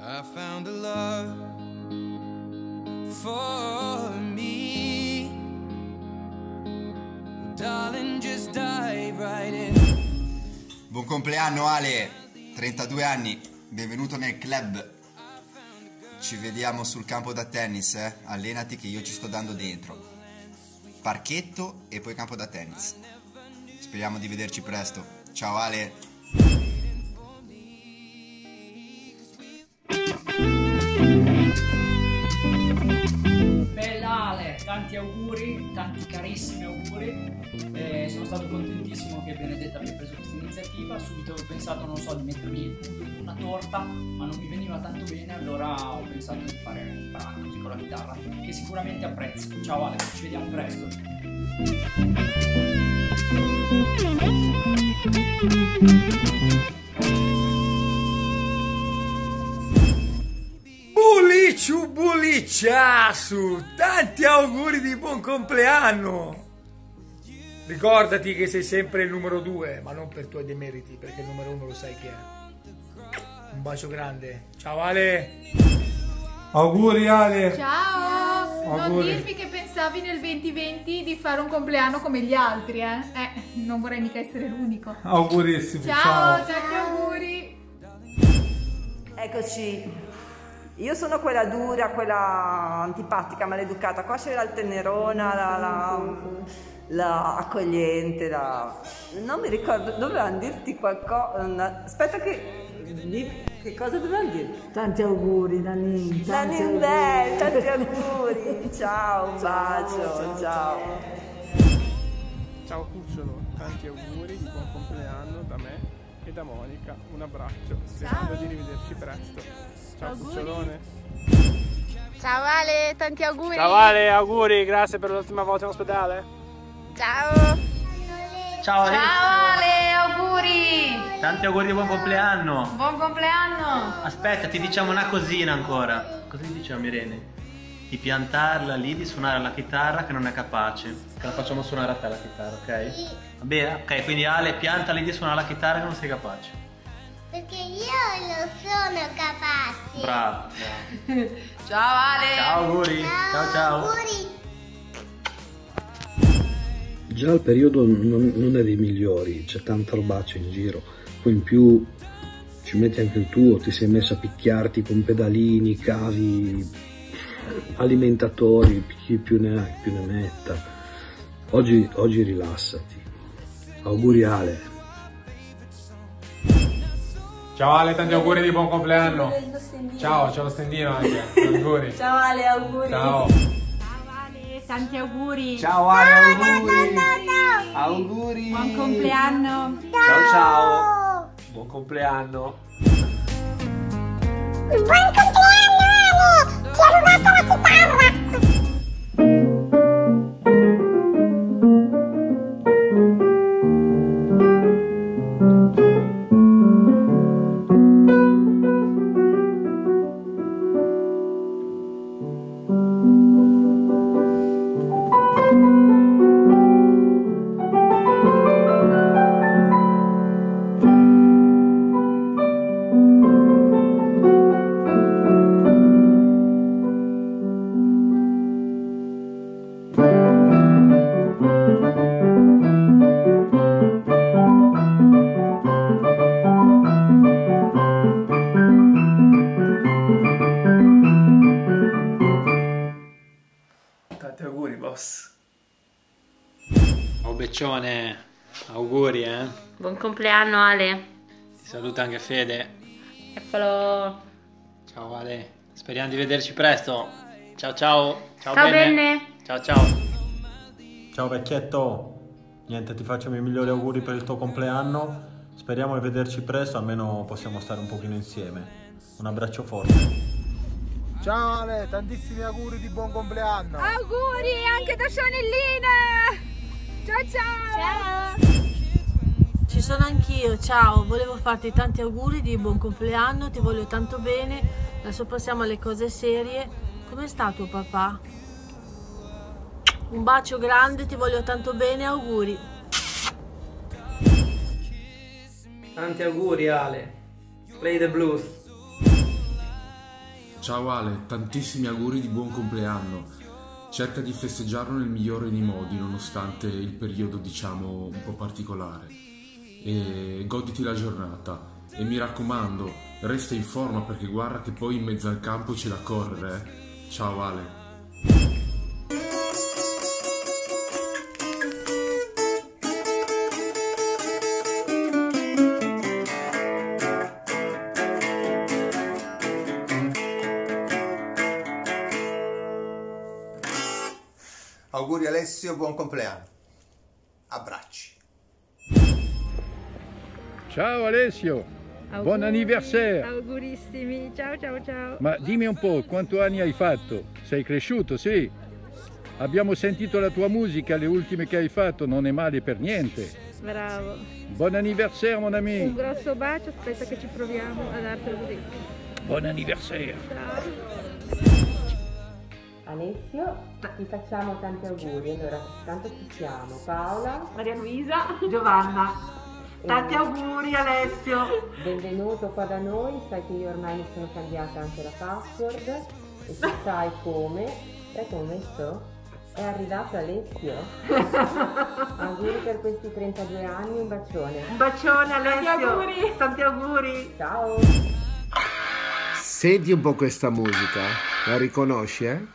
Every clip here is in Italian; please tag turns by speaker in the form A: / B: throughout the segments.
A: I found a love for me. Darling, just dive right in.
B: Buon compleanno Ale, 32 anni, benvenuto nel club. Ci vediamo sul campo da tennis, allenati che io ci sto dando dentro. Parchetto e poi campo da tennis. Speriamo di vederci presto. Ciao Ale.
C: Bella Ale, tanti auguri, tanti carissimi auguri. Sono stato contentissimo che Benedetta abbia preso questa iniziativa. Subito ho pensato, non so, di mettermi una torta, ma non mi veniva tanto bene, allora ho pensato di fare un brano così con la chitarra, che sicuramente apprezzi. Ciao Ale, ci vediamo presto.
D: Buliciu buliciasu, tanti auguri di buon compleanno. Ricordati che sei sempre il numero 2, ma non per tuoi demeriti, perché il numero 1 lo sai chi è. Un bacio grande. Ciao Ale.
E: Auguri Ale.
F: Ciao. Non
E: Auguri.
F: dirmi che pensavi nel 2020 di fare un compleanno come gli altri, non vorrei mica essere l'unico.
E: Augurissimi.
F: Ciao, tanti auguri.
G: Eccoci. Io sono quella dura, quella antipatica, maleducata. Qua c'era il tenerona, la accogliente, non mi ricordo, dovevano dirti qualcosa. Aspetta che cosa dovevano dirti?
H: Tanti auguri Nanin,
G: Tanti auguri, ciao, un bacio, ciao.
I: Ciao Cucciolo, tanti auguri di buon compleanno da me e da Monica, un abbraccio, sperando di rivederci presto. Ciao auguri. Cucciolone.
J: Ciao Ale, tanti auguri.
I: Ciao Ale, auguri, grazie per l'ultima volta in ospedale.
J: Ciao.
K: Ciao Ale.
F: Ciao Ale, auguri.
K: Tanti auguri di buon compleanno.
F: Buon compleanno.
K: Aspetta, ti diciamo una cosina ancora. Cosa ti diciamo Irene? Di piantarla lì, di suonare la chitarra che non è capace. Che la facciamo suonare a te la chitarra, ok? Sì. Va bene? Ok, quindi Ale, pianta lì di suonare la chitarra che non sei capace.
J: Perché io non sono capace.
K: Bravo.
F: Ciao Ale.
K: Ciao auguri. Ciao.
J: Auguri.
L: Già il periodo non è dei migliori, c'è tanta robaccia in giro, poi in più ci metti anche il tuo, ti sei messo a picchiarti con pedalini, cavi, alimentatori, chi più ne ha più ne metta. Oggi rilassati. Auguri Ale.
E: Ciao Ale, tanti auguri di buon compleanno. Ciao, c'è lo stendino anche. Auguri.
G: Ciao Ale, auguri.
E: Ciao.
F: Tanti auguri.
E: Ciao Ale, auguri.
J: No.
E: Auguri.
F: Buon compleanno.
E: Ciao. Buon compleanno.
J: Buon compleanno Ale. Ti ha rubato la chitarra.
E: Tanti auguri boss.
M: Oh Beccione, auguri
N: Buon compleanno Ale.
M: Ti saluta anche Fede.
N: Eccolo.
M: Ciao Ale, speriamo di vederci presto. Ciao. Ciao
N: Benne.
M: Ciao.
E: Ciao vecchietto. Niente, ti faccio i miei migliori auguri per il tuo compleanno. Speriamo di vederci presto, almeno possiamo stare un pochino insieme. Un abbraccio forte.
I: Ciao Ale, tantissimi auguri di buon compleanno.
J: Auguri anche da Scianellina. Ciao.
H: Ci sono anch'io, ciao, volevo farti tanti auguri di buon compleanno, ti voglio tanto bene. Adesso passiamo alle cose serie. Come sta tuo papà? Un bacio grande, ti voglio tanto bene, auguri.
O: Tanti auguri Ale. Play the blues. Ciao Ale, tantissimi auguri di buon compleanno. Cerca di festeggiarlo nel migliore dei modi, nonostante il periodo, diciamo, un po' particolare. E goditi la giornata. E mi raccomando, resta in forma perché guarda che poi in mezzo al campo c'è da correre, eh. Ciao Ale.
P: Auguri Alessio, buon compleanno. Abbracci.
Q: Ciao Alessio, buon anniversaire.
R: Augurissimi, ciao ciao ciao.
Q: Ma dimmi un po', quanti anni hai fatto? Sei cresciuto, sì? Abbiamo sentito la tua musica, le ultime che hai fatto, non è male per niente.
R: Bravo.
Q: Buon anniversaire mon ami.
R: Un grosso bacio, aspetta che ci proviamo a dartelo così.
Q: Buon anniversaire.
R: Ciao.
S: Alessio, ti facciamo tanti auguri. Allora, tanto ci siamo. Paola,
R: Maria Luisa,
S: Giovanna.
H: Tanti auguri Alessio!
S: Benvenuto qua da noi, sai che io ormai mi sono cambiata anche la password e tu sai come ho messo? È arrivato Alessio. Auguri per questi 32 anni, un bacione.
H: Un bacione Alessio!
R: Tanti auguri!
H: Tanti auguri!
S: Ciao!
T: Senti un po' questa musica, la riconosci, eh?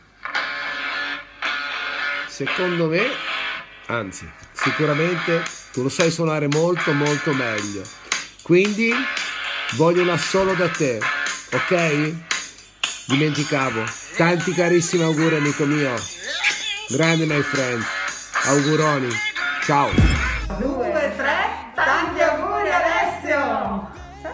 T: Secondo me, anzi, sicuramente tu lo sai suonare molto molto meglio. Quindi voglio un assolo da te, ok? Dimenticavo. Tanti carissimi auguri amico mio. Grande my friend. Auguroni. Ciao.
H: 2, 3, tanti auguri Alessio!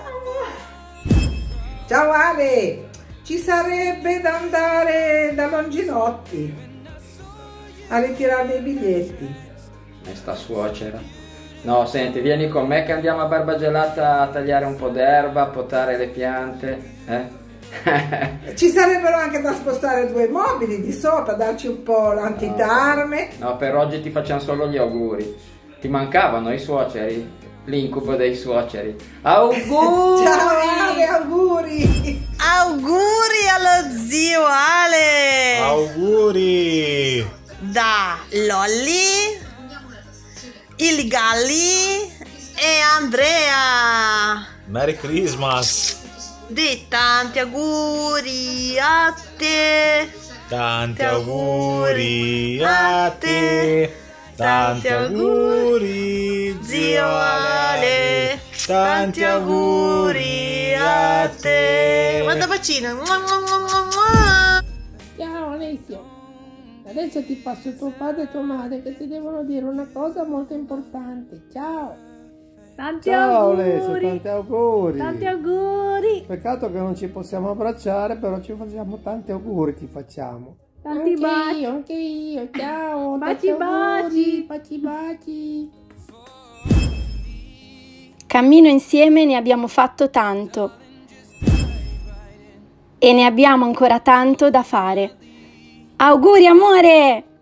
U: Ciao Ale, ci sarebbe da andare da Longinotti a ritirare dei biglietti.
M: E sta suocera. No, senti, vieni con me che andiamo a Barbagelata a tagliare un po' d'erba, a potare le piante, eh?
U: Ci sarebbero anche da spostare 2 mobili di sopra, darci un po' l'antitarme.
M: No, per oggi ti facciamo solo gli auguri. Ti mancavano i suoceri? L'incubo dei suoceri. Auguri!
U: Ciao Ale, auguri!
H: Auguri allo zio Ale!
E: Auguri!
H: Da Lolli, il Galli e Andrea!
E: Merry Christmas!
H: Di tanti auguri a te!
E: Tanti auguri a te! Tanti auguri zio Ale! Tanti auguri a te!
H: Guarda bacino!
V: Ciao Alessio! Adesso ti passo tuo padre e tua madre che ti devono dire una cosa molto importante. Ciao!
R: Tanti
W: Ciao
R: auguri!
W: Alessio, tanti auguri!
R: Tanti auguri!
W: Peccato che non ci possiamo abbracciare, però ci facciamo tanti auguri, ti facciamo.
R: Tanti baci!
V: Anche io, ciao!
R: Baci
V: tanti
R: baci!
V: Baci baci!
X: Cammino insieme ne abbiamo fatto tanto e ne abbiamo ancora tanto da fare. Auguri amore!